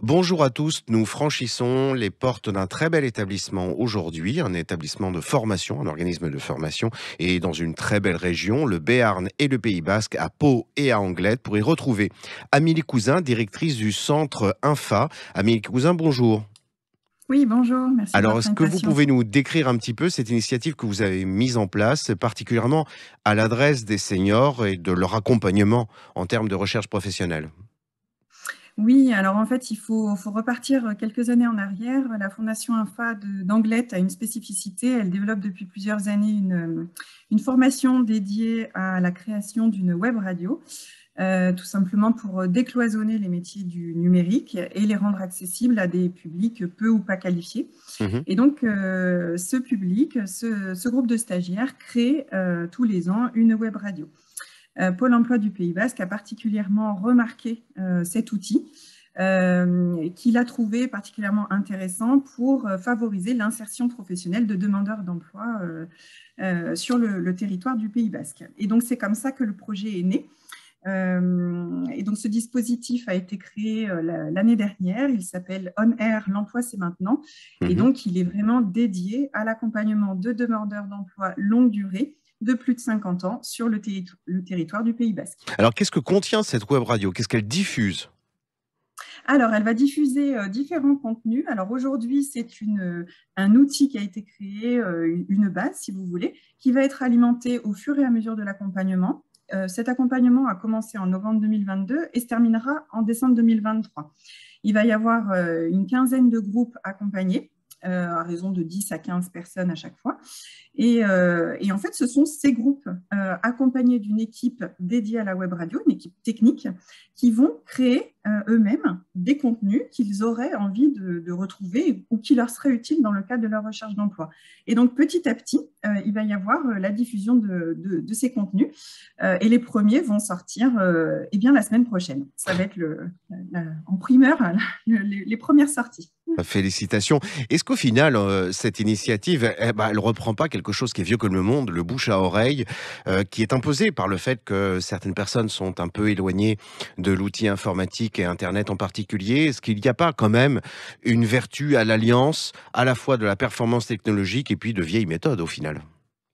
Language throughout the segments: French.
Bonjour à tous, nous franchissons les portes d'un très bel établissement aujourd'hui, un établissement de formation, un organisme de formation, et dans une très belle région, le Béarn et le Pays Basque, à Pau et à Anglette, pour y retrouver Amélie Cousin, directrice du centre INFA. Amélie Cousin, bonjour. Oui, bonjour, merci de Alors, votre est-ce que vous invitation. pouvez nous décrire un petit peu cette initiative que vous avez mise en place, particulièrement à l'adresse des seniors et de leur accompagnement en termes de recherche professionnelle? Oui, alors en fait, il faut repartir quelques années en arrière. La Fondation INFA d'Anglette a une spécificité. Elle développe depuis plusieurs années une formation dédiée à la création d'une web radio, tout simplement pour décloisonner les métiers du numérique et les rendre accessibles à des publics peu ou pas qualifiés. Mhm. Et donc, ce public, ce groupe de stagiaires crée tous les ans une web radio. Pôle emploi du Pays Basque a particulièrement remarqué cet outil qu'il a trouvé particulièrement intéressant pour favoriser l'insertion professionnelle de demandeurs d'emploi sur le territoire du Pays Basque. Et donc, c'est comme ça que le projet est né. Et donc, ce dispositif a été créé l'année dernière. Il s'appelle On Air, l'emploi c'est maintenant. Et Mhm. donc, il est vraiment dédié à l'accompagnement de demandeurs d'emploi longue durée de plus de 50 ans sur le territoire du Pays Basque. Alors, qu'est-ce que contient cette web radio? Qu'est-ce qu'elle diffuse? Alors, elle va diffuser différents contenus. Alors, aujourd'hui, c'est un outil qui a été créé, une base, si vous voulez, qui va être alimentée au fur et à mesure de l'accompagnement. Cet accompagnement a commencé en novembre 2022 et se terminera en décembre 2023. Il va y avoir une quinzaine de groupes accompagnés, à raison de 10 à 15 personnes à chaque fois. Et en fait, ce sont ces groupes accompagnés d'une équipe dédiée à la web radio, une équipe technique, qui vont créer eux-mêmes des contenus qu'ils auraient envie de retrouver ou qui leur seraient utiles dans le cadre de leur recherche d'emploi. Et donc, petit à petit, il va y avoir la diffusion de ces contenus et les premiers vont sortir eh bien, la semaine prochaine. Ça va être en primeur les premières sorties. Félicitations. Est-ce qu'au final, cette initiative, elle reprend pas quelque chose qui est vieux comme le monde, le bouche à oreille, qui est imposé par le fait que certaines personnes sont un peu éloignées de l'outil informatique et internet en particulier? Est-ce qu'il n'y a pas quand même une vertu à l'alliance, à la fois de la performance technologique et puis de vieilles méthodes au final?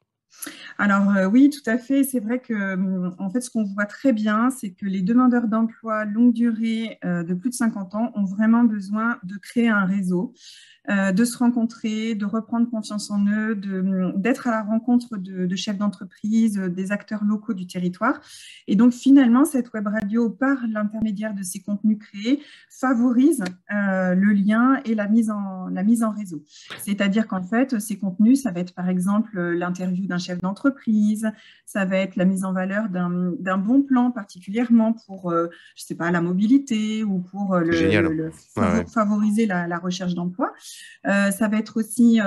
Alors oui, tout à fait. C'est vrai que en fait, ce qu'on voit très bien, c'est que les demandeurs d'emploi longue durée de plus de 50 ans ont vraiment besoin de créer un réseau, de se rencontrer, de reprendre confiance en eux, d'être à la rencontre de chefs d'entreprise, des acteurs locaux du territoire. Et donc finalement, cette web radio, par l'intermédiaire de ces contenus créés, favorise le lien et la mise en réseau. C'est-à-dire qu'en fait, ces contenus, ça va être par exemple l'interview d'un chef d'entreprise, ça va être la mise en valeur d'un bon plan particulièrement pour, je sais pas, la mobilité ou pour C'est génial. Ouais, ouais. favoriser la recherche d'emploi. Ça va être aussi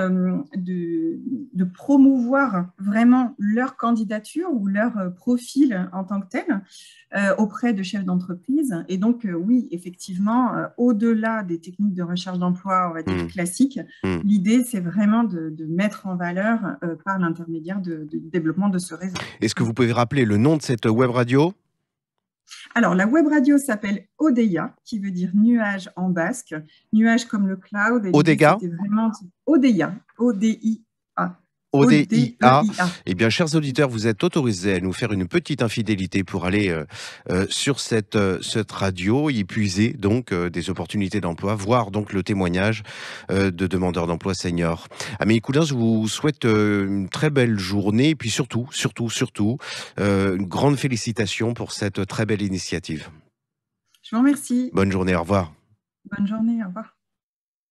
de promouvoir vraiment leur candidature ou leur profil en tant que tel auprès de chefs d'entreprise. Et donc, oui, effectivement, au-delà des techniques de recherche d'emploi, on va dire Mmh. classiques, Mmh. l'idée, c'est vraiment de mettre en valeur par l'intermédiaire du développement de ce réseau. Est-ce que vous pouvez rappeler le nom de cette web radio? Alors, la web radio s'appelle Odeia, qui veut dire nuage en basque, nuage comme le cloud. Et l'idée, Odega? c'était vraiment Odeia, O-D-I-A, ODIA. O-D-E-I-A. Eh bien, chers auditeurs, vous êtes autorisés à nous faire une petite infidélité pour aller sur cette radio, y puiser donc des opportunités d'emploi, voir donc le témoignage de demandeurs d'emploi seniors. Amélie Coulin, je vous souhaite une très belle journée et puis surtout, une grande félicitation pour cette très belle initiative. Je vous remercie. Bonne journée, au revoir. Bonne journée. Au revoir.